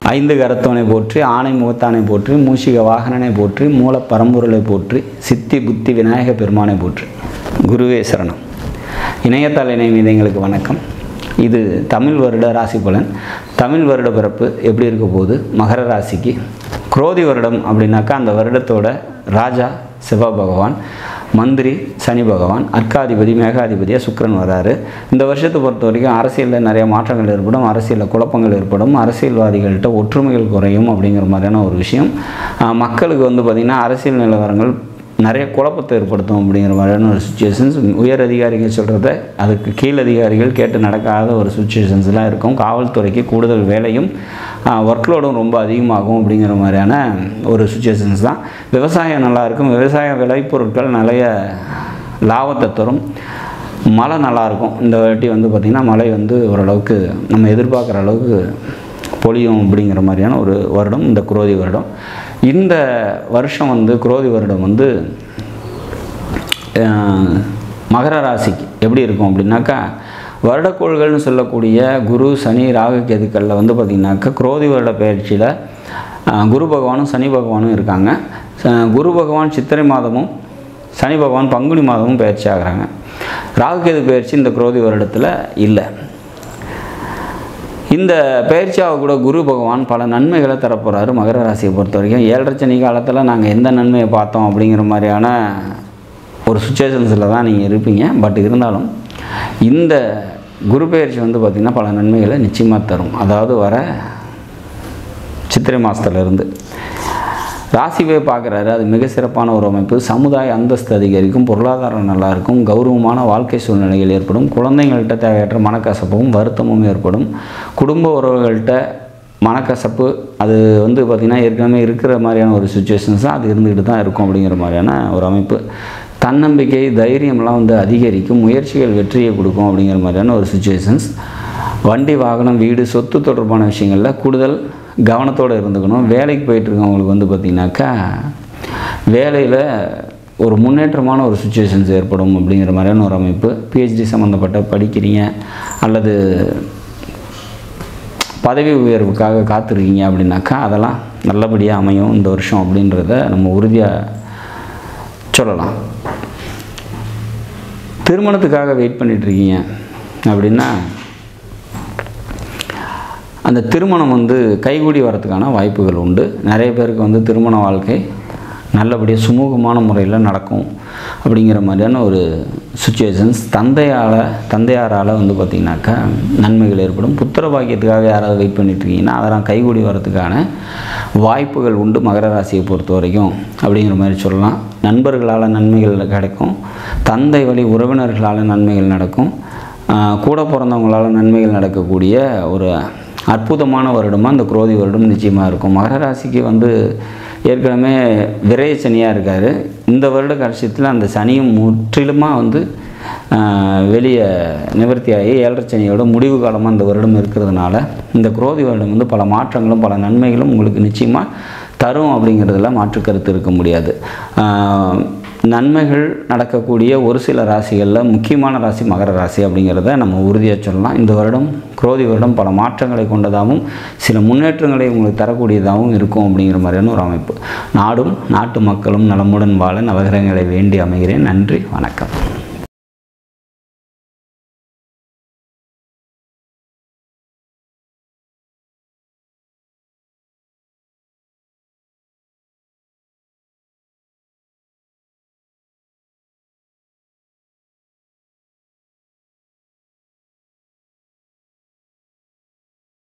ஐந்து கரத்தவனை போற்றி, ஆணை முகத்தானை போற்றி, மூஷிக வாகனனை போற்றி, மூல பரம்பொருளை போற்றி, சித்தி புத்தி விநாயக பெருமானை போற்றி. குருவே சரணம். இணையத்தால் இணைய எங்களுக்கு வணக்கம். இது தமிழ் வருட ராசி பலன். தமிழ் வருட பிறப்பு எப்படி இருக்க போகுது? மகர ராசிக்கு குரோதி வருடம் அப்படின்னாக்கா அந்த வருடத்தோட ராஜா செவ்வாய் பகவான், மந்திரி சனி பகவான், அர்க்காதிபதி மேகாதிபதியாக சுக்கிரன் வராரு. இந்த வருஷத்தை பொறுத்த வரைக்கும் அரசியலில் நிறைய மாற்றங்கள் ஏற்படும், அரசியலில் குழப்பங்கள் ஏற்படும், அரசியல்வாதிகள்கிட்ட ஒற்றுமைகள் குறையும் அப்படிங்கிற மாதிரியான ஒரு விஷயம். மக்களுக்கு பார்த்திங்கன்னா அரசியல் நிலவரங்கள் நிறைய குழப்பத்தை ஏற்படுத்தும் அப்படிங்கிற மாதிரியான ஒரு சுச்சுவேஷன்ஸ். உயர் அதிகாரிகள் சொல்கிறத அதுக்கு கீழ் அதிகாரிகள் கேட்டு நடக்காத ஒரு சுச்சுவேஷன்ஸ்லாம் இருக்கும். காவல்துறைக்கு கூடுதல் வேலையும் ஒர்க்லோடும் ரொம்ப அதிகமாகும் அப்படிங்கிற மாதிரியான ஒரு சுச்சுவேஷன்ஸ் தான். விவசாயம் நல்லாயிருக்கும், விவசாய விளைபொருட்கள் நிறைய லாபத்தை தரும். மழை நல்லாயிருக்கும். இந்த வாட்டி பார்த்திங்கன்னா மழை ஓரளவுக்கு நம்ம எதிர்பார்க்குற அளவுக்கு பொழியும் அப்படிங்கிற மாதிரியான ஒரு வருடம் இந்த குரோதி வருடம். இந்த வருஷம் குரோதி வருடம் மகர ராசிக்கு எப்படி இருக்கும் அப்படின்னாக்கா, வருடக்கோள்கள்னு சொல்லக்கூடிய குரு சனி ராகு கேதுக்களில் பார்த்திங்கனாக்கா குரோதி வருட பயிற்சியில் குரு பகவானும் சனி பகவானும் இருக்காங்க. குரு பகவான் சித்திரை மாதமும் சனி பகவான் பங்குனி மாதமும் பயிற்சி ஆகிறாங்க. ராகு கேது பயிற்சி இந்த குரோதி வருடத்தில் இல்லை. இந்த பயிற்சியாக கூட குரு பகவான் பல நன்மைகளை தரப்போகிறாரு மகர ராசியை பொறுத்த வரைக்கும். 7.5 சனி காலத்தில் நாங்கள் எந்த நன்மையை பார்த்தோம் அப்படிங்கிற மாதிரியான ஒரு சுச்சுவேஷன்ஸில் தான் நீங்கள் இருப்பீங்க. பட் இருந்தாலும் இந்த குரு பயிற்சி பார்த்திங்கன்னா பல நன்மைகளை நிச்சயமாக தரும். அதாவது வர சித்திரை மாதத்துலேருந்து ராசிவே பார்க்குறாரு. அது மிக சிறப்பான ஒரு அமைப்பு. சமுதாய அந்தஸ்து அதிகரிக்கும், பொருளாதாரம் நல்லாயிருக்கும், கௌரவமான வாழ்க்கை சூழ்நிலைகள் ஏற்படும், குழந்தைங்கள்கிட்ட தேவையற்ற மனக்கசப்பும் வருத்தமும் ஏற்படும், குடும்ப உறவுகள்கிட்ட மனக்கசப்பு அது பார்த்திங்கன்னா ஏற்கனவே இருக்கிற மாதிரியான ஒரு சுச்சுவேஷன்ஸ் தான், அது இருந்துக்கிட்டு தான் இருக்கும் அப்படிங்கிற மாதிரியான ஒரு அமைப்பு. தன்னம்பிக்கை தைரியம்லாம் அதிகரிக்கும், முயற்சிகள் வெற்றியை கொடுக்கும் அப்படிங்கிற மாதிரியான ஒரு சுச்சுவேஷன்ஸ். வண்டி வாகனம் வீடு சொத்து தொடர்பான விஷயங்களில் கூடுதல் கவனத்தோடு இருந்துக்கணும். வேலைக்கு போயிட்டுருக்கவங்களுக்கு பார்த்திங்கனாக்கா வேலையில் ஒரு முன்னேற்றமான ஒரு சுச்சுவேஷன்ஸ் ஏற்படும் அப்படிங்கிற மாதிரியான ஒரு அமைப்பு. பிஹெச்டி சம்மந்தப்பட்ட படிக்கிறீங்க அல்லது பதவி உயர்வுக்காக காத்திருக்கீங்க அப்படின்னாக்கா அதெல்லாம் நல்லபடியாக அமையும் இந்த வருஷம் அப்படின்றத நம்ம உறுதியாக சொல்லலாம். திருமணத்துக்காக வெயிட் பண்ணிகிட்ருக்கீங்க அப்படின்னா அந்த திருமணம் கைகூடி வரத்துக்கான வாய்ப்புகள் உண்டு. நிறைய பேருக்கு திருமண வாழ்க்கை நல்லபடியாக சுமூகமான முறையில் நடக்கும் அப்படிங்கிற மாதிரியான ஒரு சுச்சுவேஷன்ஸ். தந்தையாரால் பார்த்திங்கனாக்கா நன்மைகள் ஏற்படும். புத்திர பாக்கியத்துக்காக யாராவது வெயிட் பண்ணிட்டுருக்கீங்கன்னா அதெல்லாம் கைகூடி வரத்துக்கான வாய்ப்புகள் உண்டு மகர ராசியை பொறுத்த வரைக்கும் அப்படிங்கிற மாதிரி சொல்லலாம். நண்பர்களால் நன்மைகள் கிடைக்கும், தந்தை வழி உறவினர்களால் நன்மைகள் நடக்கும், கூட பிறந்தவங்களால் நன்மைகள் நடக்கக்கூடிய ஒரு அற்புதமான வருடமாக இந்த குரோதி வருடம் நிச்சயமாக இருக்கும். மகர ராசிக்கு ஏற்கனவே விரைய சனியாக இருக்கார். இந்த வருட கடைசியத்தில் அந்த சனியும் முற்றிலுமாக வெளியே நிவர்த்தியாகி 7.5 சனியோட முடிவு காலமாக இந்த வருடம் இருக்கிறதுனால இந்த குரோதி வருடம் பல மாற்றங்களும் பல நன்மைகளும் உங்களுக்கு நிச்சயமாக தரும் அப்படிங்கிறதுல மாற்று கருத்து இருக்க முடியாது. நன்மைகள் நடக்கக்கூடிய ஒரு சில ராசிகளில் முக்கியமான ராசி மகர ராசி அப்படிங்கிறத நம்ம உறுதியாக சொல்லலாம். இந்த வருடம் குரோதி வருடம் பல மாற்றங்களை கொண்டதாகவும் சில முன்னேற்றங்களை உங்களுக்கு தரக்கூடியதாகவும் இருக்கும் அப்படிங்கிற மாதிரியான ஒரு அமைப்பு. நாடும் நாட்டு மக்களும் நலமுடன் வாழ நவகிரகங்களை வேண்டி அமைகிறேன். நன்றி, வணக்கம்.